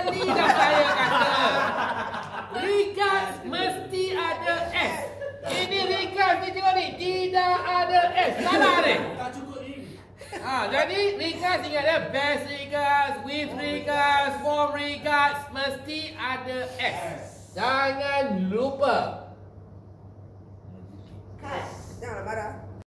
Tadi dah saya kata. Regards mesti ada S. Ini regards ni tengok ni. Tidak ada S. Salah ni. Tak cukup ni. Jadi regards ingat dia. Best regards, with regards, for regards. Mesti ada S. Jangan lupa.